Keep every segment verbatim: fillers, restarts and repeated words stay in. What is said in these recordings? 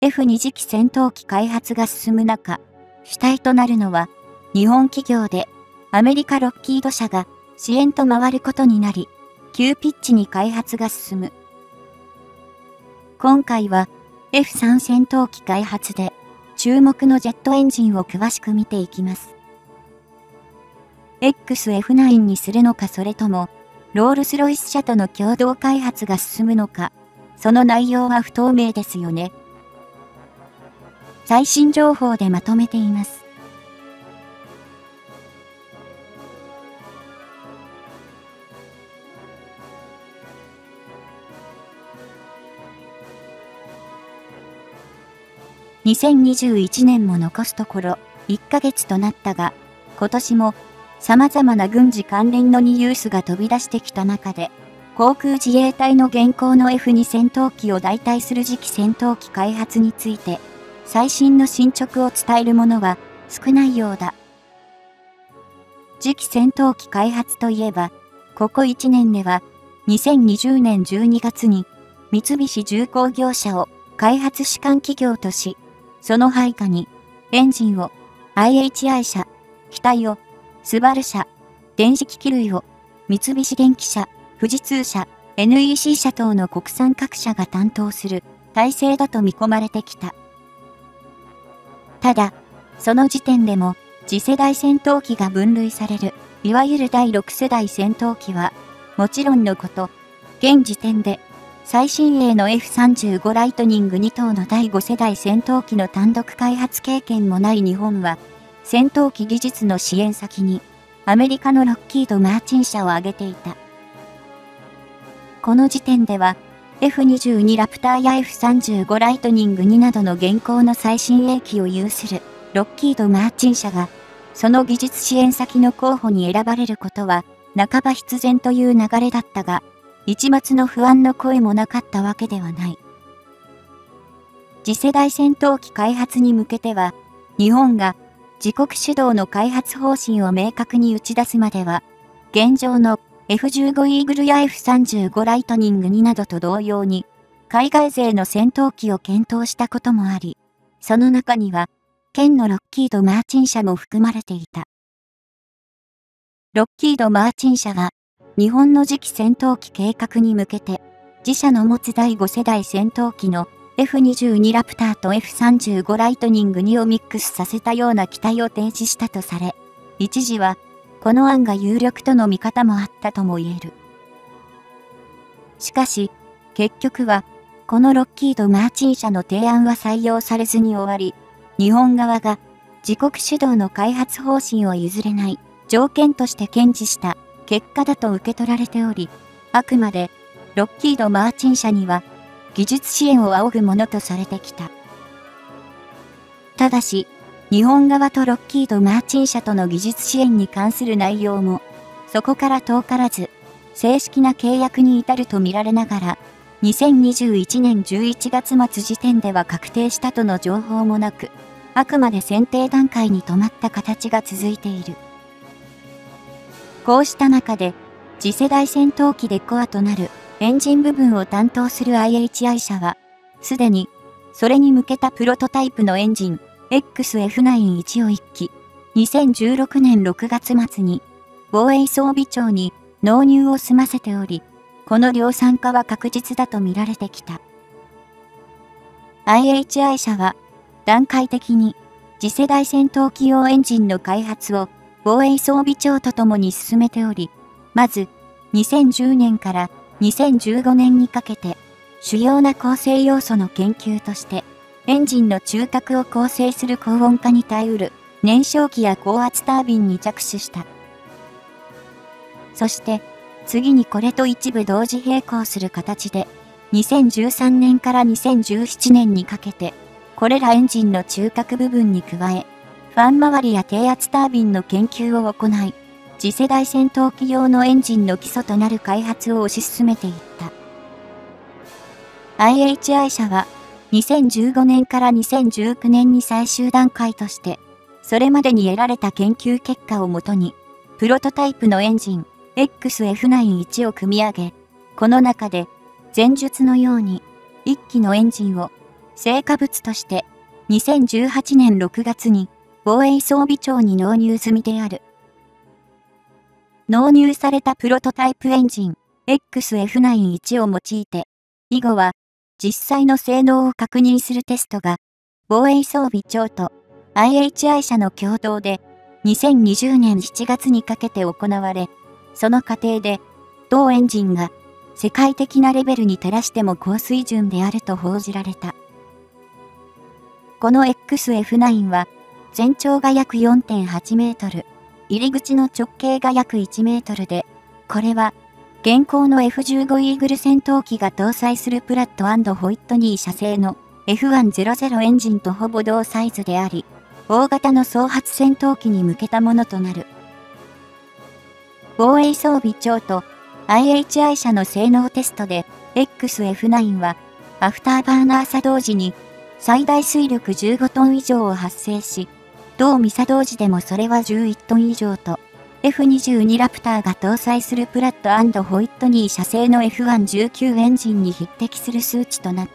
エフに 次期戦闘機開発が進む中、主体となるのは日本企業でアメリカロッキード社が支援と回ることになり、急ピッチに開発が進む。今回は エフスリー 戦闘機開発で注目のジェットエンジンを詳しく見ていきます。エックスエフナイン にするのかそれともロールスロイス社との共同開発が進むのか、その内容は不透明ですよね。最新情報でまとめています。にせんにじゅういちねんも残すところいっかげつとなったが、今年も様々な軍事関連のニュースが飛び出してきた中で、航空自衛隊の現行の エフに 戦闘機を代替する次期戦闘機開発について、最新の進捗を伝えるものは少ないようだ。次期戦闘機開発といえば、ここいちねんでは、にせんにじゅうねんじゅうにがつに三菱重工業者を開発主管企業とし、その配下にエンジンを アイエイチアイ 社、機体をスバル社、電子機器類を三菱電機社、富士通社、エヌイーシー 社等の国産各社が担当する体制だと見込まれてきた。ただ、その時点でも次世代戦闘機が分類される、いわゆるだいろく世代戦闘機は、もちろんのこと、現時点で最新鋭の エフさんじゅうご ライトニングに頭のだいご世代戦闘機の単独開発経験もない日本は、戦闘機技術の支援先に、アメリカのロッキード・マーチン社を挙げていた。この時点では、エフにじゅうに ラプターや エフさんじゅうご ライトニングになどの現行の最新鋭機を有するロッキード・マーチン社が、その技術支援先の候補に選ばれることは、半ば必然という流れだったが、一抹の不安の声もなかったわけではない。次世代戦闘機開発に向けては、日本が自国主導の開発方針を明確に打ち出すまでは、現状の エフじゅうご イーグルや エフさんじゅうご ライトニングになどと同様に、海外勢の戦闘機を検討したこともあり、その中には、県のロッキード・マーチン社も含まれていた。ロッキード・マーチン社は、日本の次期戦闘機計画に向けて、自社の持つだいご世代戦闘機の エフにじゅうに ラプターと エフさんじゅうご ライトニングにをミックスさせたような機体を提示したとされ、一時は、この案が有力との見方もあったとも言える。しかし、結局は、このロッキード・マーチン社の提案は採用されずに終わり、日本側が自国主導の開発方針を譲れない条件として堅持した結果だと受け取られており、あくまでロッキード・マーチン社には技術支援を仰ぐものとされてきた。ただし、日本側とロッキード・マーチン社との技術支援に関する内容も、そこから遠からず、正式な契約に至ると見られながら、にせんにじゅういちねんじゅういちがつ末時点では確定したとの情報もなく、あくまで選定段階に止まった形が続いている。こうした中で、次世代戦闘機でコアとなるエンジン部分を担当する アイエイチアイ 社は、すでに、それに向けたプロトタイプのエンジン、エックスエフナインワンをいっき、にせんじゅうろくねんろくがつ末に、防衛装備庁に納入を済ませており、この量産化は確実だと見られてきた。アイエイチアイ 社は、段階的に、次世代戦闘機用エンジンの開発を、防衛装備庁とともに進めており、まず、にせんじゅうねんからにせんじゅうごねんにかけて、主要な構成要素の研究として、エンジンの中核を構成する高温化に耐えうる燃焼機や高圧タービンに着手した。そして、次にこれと一部同時並行する形で、にせんじゅうさんねんからにせんじゅうななねんにかけて、これらエンジンの中核部分に加え、ファン周りや低圧タービンの研究を行い、次世代戦闘機用のエンジンの基礎となる開発を推し進めていった。アイエイチアイ 社は、にせんじゅうごねんからにせんじゅうきゅうねんに最終段階として、それまでに得られた研究結果をもとに、プロトタイプのエンジン、エックスエフナインワンを組み上げ、この中で、前述のように、いっきのエンジンを成果物として、にせんじゅうはちねんろくがつに防衛装備庁に納入済みである。納入されたプロトタイプエンジン エックスエフナインワン を用いて、以後は実際の性能を確認するテストが、防衛装備庁と アイエイチアイ 社の共同でにせんにじゅうねんしちがつにかけて行われ、その過程で、同エンジンが世界的なレベルに照らしても高水準であると報じられた。この エックスエフナイン は、全長が約 よんてんはちメートル、入り口の直径が約いちメートルで、これは、現行の エフじゅうご イーグル戦闘機が搭載するプラット&ホイットニー社製の エフひゃくエンジンとほぼ同サイズであり、大型の総発戦闘機に向けたものとなる。防衛装備庁と アイエイチアイ 社の性能テストで エックスエフナイン はアフターバーナー作動時に最大水力じゅうごトン以上を発生し、同未作動時でもそれはじゅういちトン以上と エフにじゅうに ラプターが搭載するプラット&ホイットニー社製の エフじゅうきゅう エンジンに匹敵する数値となった。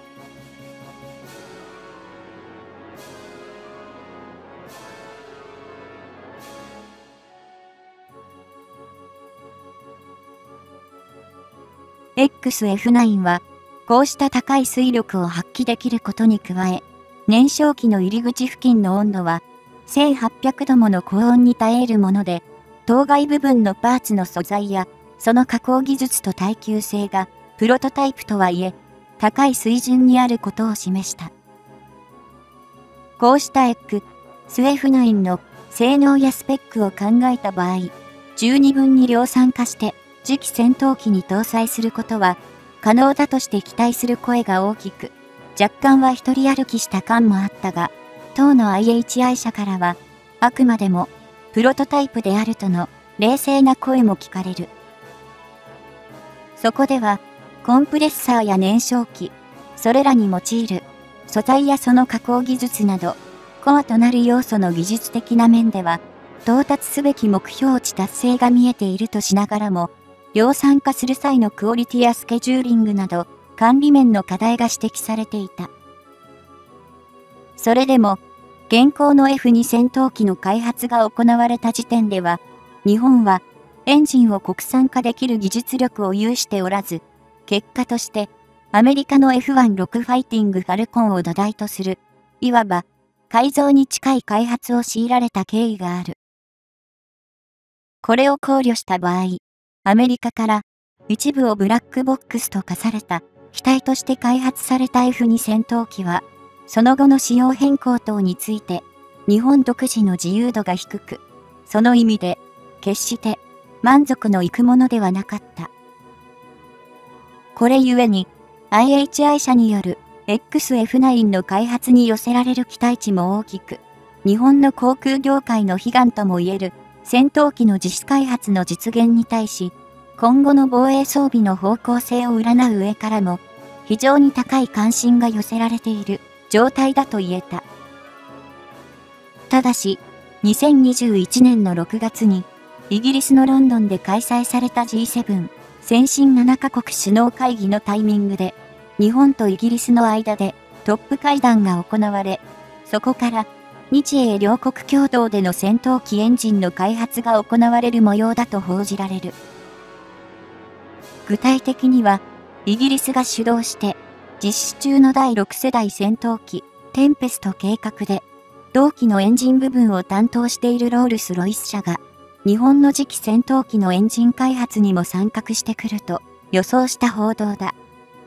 エックスエフナイン は、こうした高い水力を発揮できることに加え、燃焼機の入り口付近の温度は、せんはっぴゃくどもの高温に耐えるもので、当該部分のパーツの素材や、その加工技術と耐久性が、プロトタイプとはいえ、高い水準にあることを示した。こうした エックスエフナイン の性能やスペックを考えた場合、十二分に量産化して、次期戦闘機に搭載することは、可能だとして期待する声が大きく、若干は一人歩きした感もあったが、当の アイエイチアイ 社からは、あくまでも、プロトタイプであるとの冷静な声も聞かれる。そこでは、コンプレッサーや燃焼機、それらに用いる素材やその加工技術など、コアとなる要素の技術的な面では、到達すべき目標値達成が見えているとしながらも、量産化する際のクオリティやスケジューリングなど、管理面の課題が指摘されていた。それでも、現行の エフツー 戦闘機の開発が行われた時点では、日本はエンジンを国産化できる技術力を有しておらず、結果としてアメリカの エフじゅうろく ファイティングファルコンを土台とする、いわば改造に近い開発を強いられた経緯がある。これを考慮した場合、アメリカから一部をブラックボックスと化された機体として開発された エフツー 戦闘機は、その後の仕様変更等について、日本独自の自由度が低く、その意味で、決して満足のいくものではなかった。これゆえに、アイエイチアイ 社による エックスエフナイン の開発に寄せられる期待値も大きく、日本の航空業界の悲願ともいえる戦闘機の自主開発の実現に対し、今後の防衛装備の方向性を占う上からも、非常に高い関心が寄せられている状態だと言えた。ただし、にせんにじゅういちねんのろくがつに、イギリスのロンドンで開催された ジーセブン 先進ななカ国首脳会議のタイミングで、日本とイギリスの間でトップ会談が行われ、そこから日英両国共同での戦闘機エンジンの開発が行われる模様だと報じられる。具体的には、イギリスが主導して、実施中のだいろく世代戦闘機、テンペスト計画で、同機のエンジン部分を担当しているロールス・ロイス社が、日本の次期戦闘機のエンジン開発にも参画してくると予想した報道だ。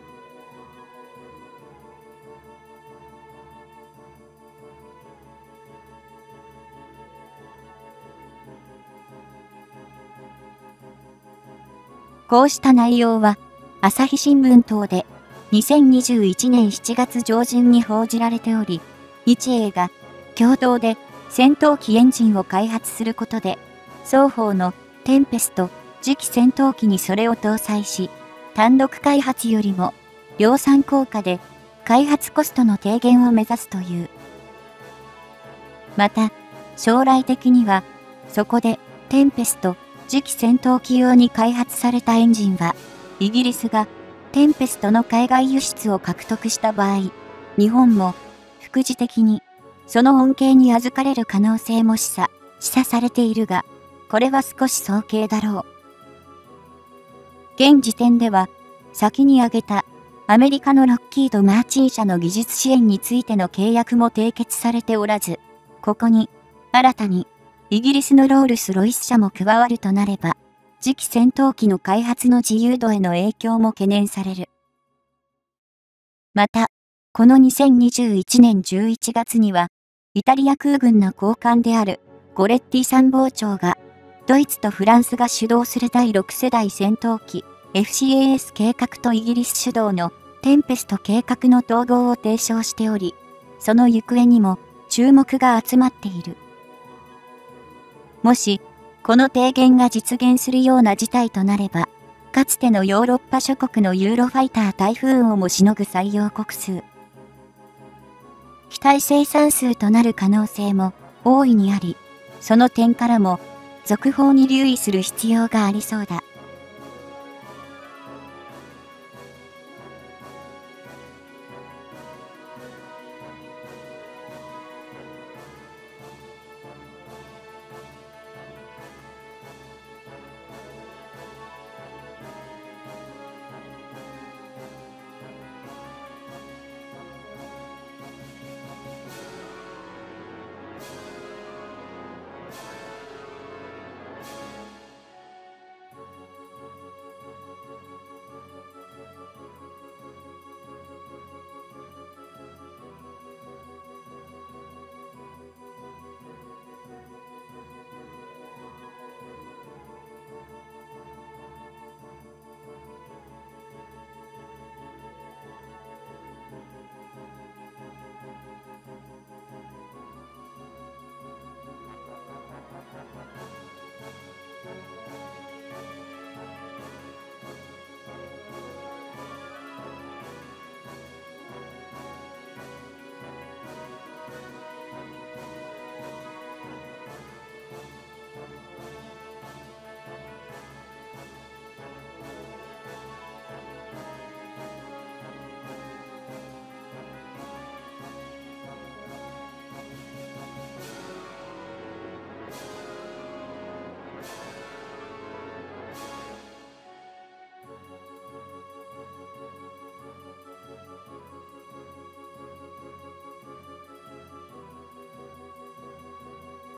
こうした内容は、朝日新聞等でにせんにじゅういちねんしちがつ上旬に報じられており、日英が共同で戦闘機エンジンを開発することで、双方のテンペスト次期戦闘機にそれを搭載し、単独開発よりも量産効果で開発コストの低減を目指すという。また、将来的には、そこでテンペスト次期戦闘機用に開発されたエンジンは、イギリスがテンペストの海外輸出を獲得した場合、 日本も、副次的に、その恩恵に預かれる可能性も示唆、示唆されているが、これは少し早計だろう。現時点では、先に挙げた、アメリカのロッキード・マーチン社の技術支援についての契約も締結されておらず、ここに、新たに、イギリスのロールス・ロイス社も加わるとなれば、次期戦闘機の開発の自由度への影響も懸念される。また、このにせんにじゅういちねんじゅういちがつには、イタリア空軍の高官であるゴレッティ参謀長が、ドイツとフランスが主導するだいろく世代戦闘機 エフシーエーエス 計画とイギリス主導のテンペスト計画の統合を提唱しており、その行方にも注目が集まっている。もし、この提言が実現するような事態となれば、かつてのヨーロッパ諸国のユーロファイター台風をもしのぐ採用国数、機体生産数となる可能性も大いにあり、その点からも続報に留意する必要がありそうだ。